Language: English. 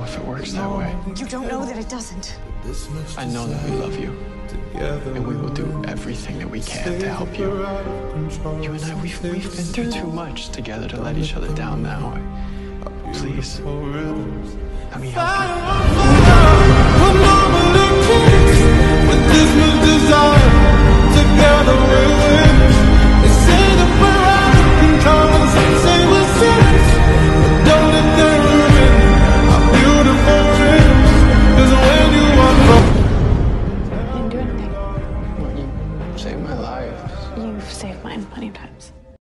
if it works that way. You don't know that it doesn't. I know that we love you, and we will do everything that we can to help you. You and I, we've been through too much together to let each other down now. Please, let me help you.